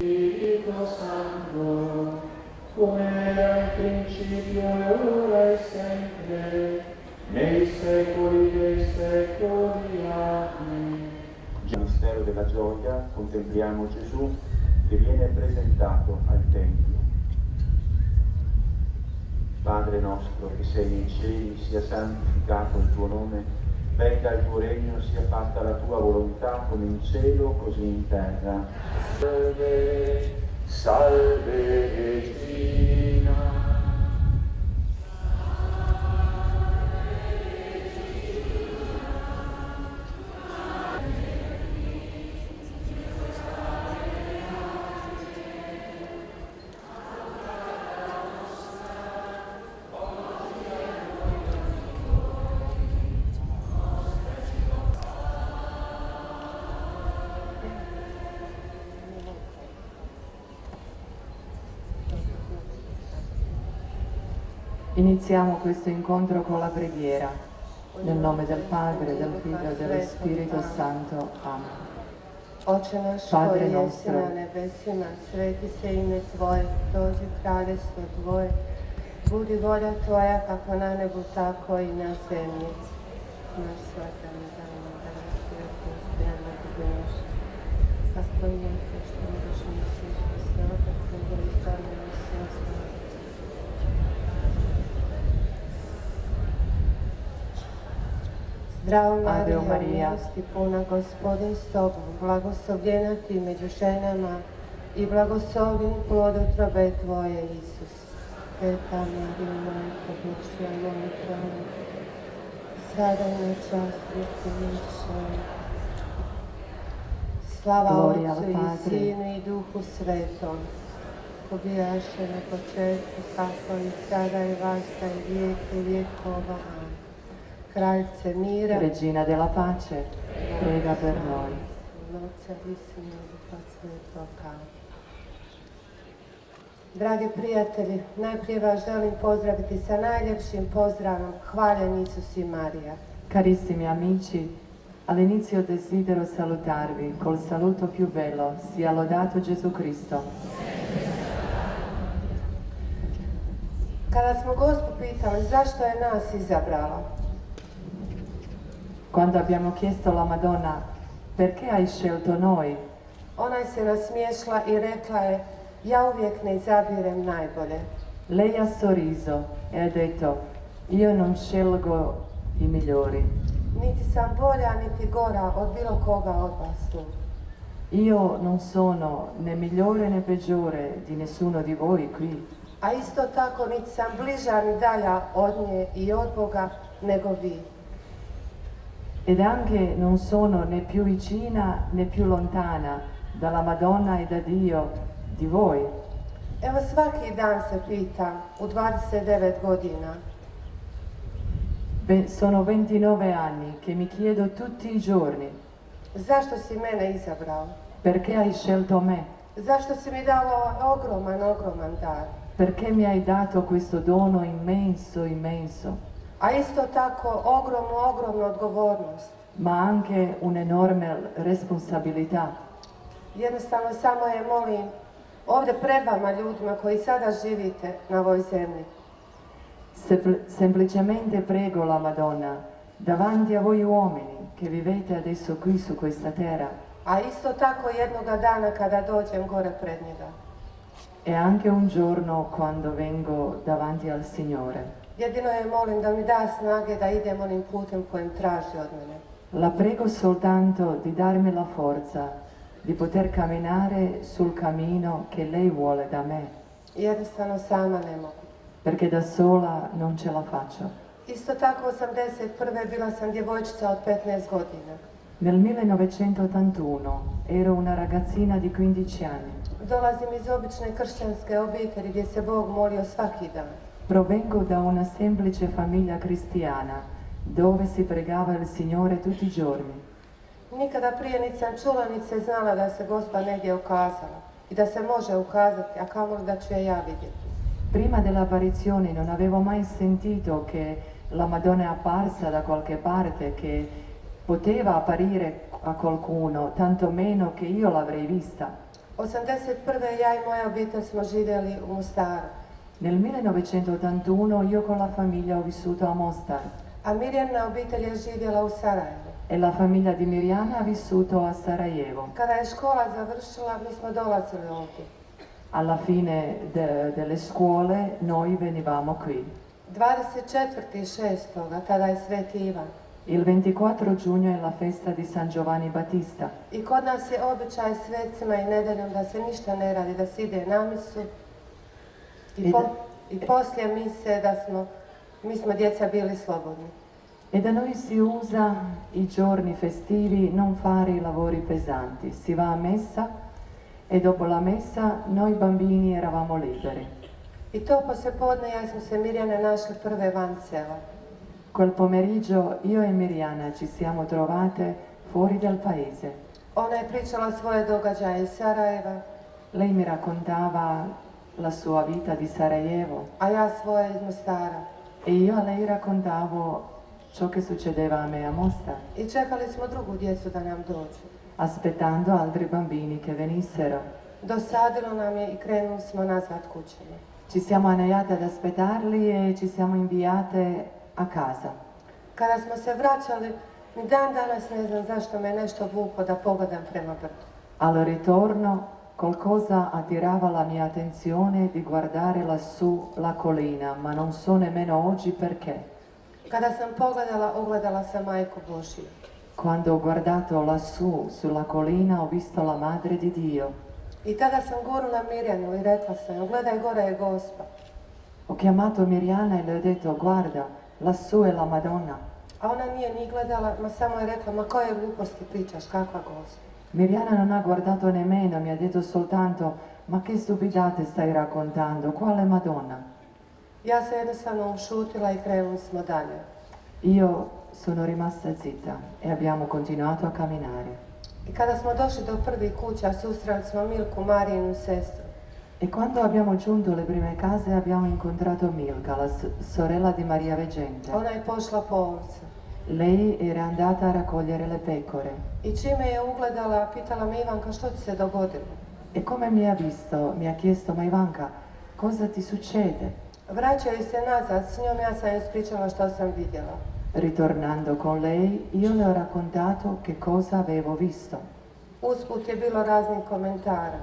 Spirito Santo, come era in principio e ora e sempre, nei secoli dei secoli. Amen. Nel mistero della gioia contempliamo Gesù che viene presentato al Tempio. Padre nostro che sei nei cieli, sia santificato il tuo nome, venga il tuo regno, sia fatta la tua volontà come in cielo così in terra. Salve, salve Regina. Iniziamo questo incontro con la preghiera, nel nome del Padre, del Figlio e dello Spirito Santo. Amen. Oče naš koji jesi na nebesima, sveti se ime Tvoje, dođi kraljestvo Tvoje, budi volja Tvoja kako na nebu, tako i na zemlji. Naš svaki dan daj nam danas i oprosti nam naše grije, kako i mi oproštamo našim griješnicima, sve oprosti nego i stavljamo sve ostalo. Zdravo Marijo, milosti puna, Gospodin s tobom, blagoslovljena ti među ženama i blagoslovljen plod utrobe tvoje, Isus. Sveta Marija, Majka Božja, moli za nas, sada i na čas smrti našoj. Slava Otcu i Sinu i Duhu Svetom, ko bijaše na početku, tako i sada i vasta i vijeke vjekova. Kraljice mira, Regina della pace, prega per noi. Dragi prijatelji, najprije vas želim pozdraviti sa najljepšim pozdravom, hvaljen Isus i Marija. Carissimi amici, all'inizio desidero salutarvi col saluto più bello, sia lodato Gesù Cristo. Kada smo Gospu pitali zašto je nas izabrala, Quando abbiamo chiesto alla Madonna perché hai scelto noi, ona se nasmiješla i rekla je, ja uvijek ne izabirem najbolje. lei ha sorriso e ha detto, io non scelgo i migliori, Niti sam bolja, niti gora od bilo koga od vas tu. io non sono né migliore né peggiore di nessuno di voi qui, A isto tako niti sam bliža ni dalja od nje i od Boga nego vi. ed anche non sono né più vicina né più lontana dalla Madonna e da Dio di voi. Evo svaki dan se pitam, u 29 godina, Sono 29 anni che mi chiedo tutti i giorni, zašto si mene izabrao? perché hai scelto me? Zašto si mi dao ogroman dar? Perché mi hai dato questo dono immenso, immenso, A isto tako ogromnu odgovornost. ma anche un'enorme responsabilità. Jednostavno samo je molim ovdje pred vama ljudima koji sada živite na ovoj zemlji. Semplicemente prego la Madonna, davanti a voi uomini che vivete adesso qui su questa terra, A isto tako jednoga dana kada dođem gore pred njega. e anche un giorno quando vengo davanti al Signore. Jedino je molim da mi da snage da idem onim putem kojem traži od mene. La prego soltanto di darmi la forza di poter camminare sul cammino che lei vuole da me, Jednostavno sama ne mogu. perché da sola non ce la faccio. Isto tako 81. bila sam djevojčica od 15 godina. Nel 1981 ero una ragazzina di 15 anni. Dolazim iz obične kršćanske obitelji gdje se Bog molio svaki dan. Provengo da una semplice famiglia cristiana dove si pregava il Signore tutti i giorni. Nikada prije niti sam čula niti se znala da se Gospa negdje ukazala i da se može ukazati, a kamoli da ću je ja vidjeti. Prima dell'apparizione non avevo mai sentito che la Madonna è apparsa da qualche parte, che poteva apparire a qualcuno, tanto meno che io l'avrei vista. '81. ja i moja obitelj smo živjeli u Mostaru. Nel 1981 io con la famiglia ho vissuto a Mostar A Mirjana obitelj je živjela u Sarajevu. e la famiglia di Mirjana ha vissuto a Sarajevo. Kada je škola završila, mi smo dolazili ovdje. Alla fine delle scuole noi venivamo qui. 24.6. tada je Sveti Ivan. Il 24 giugno è la festa di San Giovanni Battista I kod nas je običaj svecima i nedeljom da se ništa ne radi, da se ide na misu. I poslije mise mi smo djeca bili slobodni. e da noi si usa i giorni festivi non fare i lavori pesanti. Si va a messa e dopo la messa noi bambini eravamo liberi. I to poslijepodne ja smo se Mirjane našli prve van sela. Quel pomeriggio io e Mirjana ci siamo trovate fuori dal paese. Ona je pričala svoje događaje iz Sarajeva, Lei mi raccontava la sua vita di Sarajevo a ja svoje iz Mostara. e io a lei raccontavo ciò che succedeva a me a Mostar, I čekali smo drugu djecu da nam dođu. aspettando altri bambini che venissero. Dosadilo nam je i krenuli smo nazad kućama. Ci siamo annaiate ad aspettarli e ci siamo inviate a casa. Kada smo se vraćali, ni dan danas ne znam zašto me nešto vuklo da pogledam prema brdu. Al ritorno qualcosa attirava la mia attenzione di guardare lassù la collina, ma non so nemmeno oggi perché. Kada sam pogledala, ogledala sam Majku Božiju. Quando ho guardato lassù sulla collina ho visto la Madre di Dio. I tada sam gurnula Mirjanu i rekla sam, gledaj, gore je Gospa. Ho chiamato Mirjana e le ho detto guarda, lassù è la Madonna. A ona nije ni gledala, ma samo je rekla, ma koje gluposti pričaš, kakva Gospa. Mirjana non ha guardato nemmeno, mi ha detto soltanto ma che stupidate stai raccontando, quale Madonna? Ja se jednostavno ušutila i krenuli smo dalje. Io sono rimasta zitta e abbiamo continuato a camminare. I kada smo došli do prvih kuća, susreli smo Milku, Marijinu sestru. E quando abbiamo giunto le prime case abbiamo incontrato Milka, la sorella di Maria Veggente. Ona je pošla po ovce. Lei era andata a raccogliere le pecore I čime je ugledala, pitala me Ivanka što ti se dogodilo. e come mi ha visto mi ha chiesto ma Ivanka cosa ti succede? Vraćaju se nazad, s njom ja sam joj ispričala što sam vidjela. Ritornando con lei io le ho raccontato che cosa avevo visto Usput je bilo raznih komentara.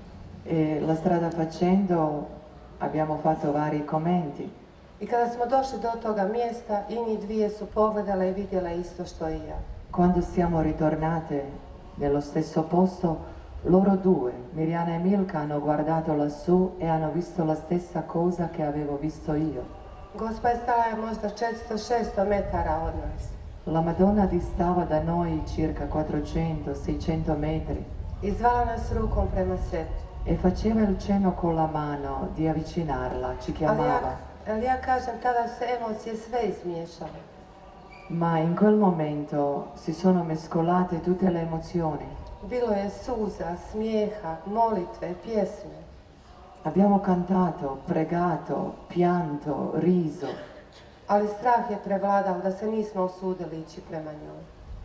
e la strada facendo abbiamo fatto vari commenti. I kada smo došli do toga mjesta, i njih dvije su pogledale i vidjele isto što i ja. Quando siamo ritornate nello stesso posto, loro due, Mirjana e Milka, hanno guardato lassù e hanno visto la stessa cosa che avevo visto io. Gospa je stala je možda 400-600 metara od nas. La Madonna distava da noi circa 400-600 metri I zvala nas rukom prema sebi. e faceva il cenno con la mano di avvicinarla, ci chiamava. Ali ja kažem, tada su se emocije sve izmiješale. Ma in quel momento si sono mescolate tutte le emozioni. Bilo je suza, smijeha, molitve, pjesme. Abbiamo cantato, pregato, pianto, riso, Ali strah je prevladao da se nismo usudili ići prema njoj.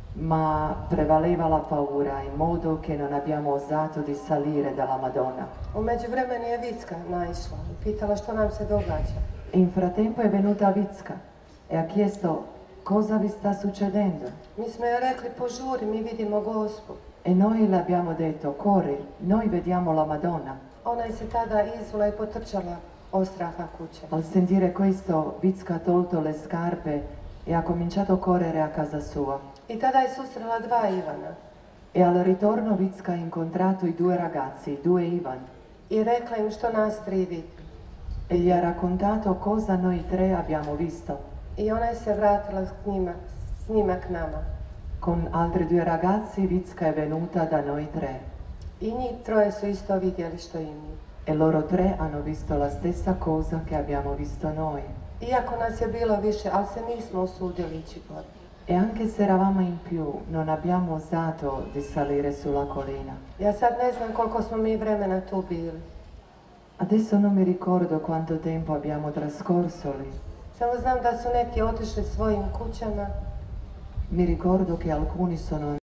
ma prevaleva la paura in modo che non abbiamo osato di salire dalla Madonna. U međuvremenu je Vicka naišla i pitala što nam se događa. E in frattempo è venuta Vicka e ha chiesto cosa vi sta succedendo. Mi smo joj rekli, požuri, mi vidimo Gospu. E noi le abbiamo detto, corri, noi vediamo la Madonna. Ona je se tada izula i potrčala od straha kuće. Al sentire questo, Vicka ha tolto le scarpe e ha cominciato a correre a casa sua. I tada je susrela dva Ivana E al ritorno Vicka ha incontrato i due ragazzi, i due Ivan, i rekla im što nas tri vidi. e gli ha raccontato cosa noi tre abbiamo visto. I ona je se vratila s njima k nama. Con altri due ragazzi Vicka è venuta da noi tre I njih troje su isto vidjeli što i mi. e loro tre hanno visto la stessa cosa che abbiamo visto noi. Iako nas je bilo više, ali se nismo usudili ići gore. E anche se eravamo in più, non abbiamo osato di salire sulla collina. Ja sad ne znam koliko smo mi vremena tu bili. Adesso non mi ricordo quanto tempo abbiamo trascorso lì. Samo znam da su neki otišli svojim kućama. Mi ricordo che alcuni sono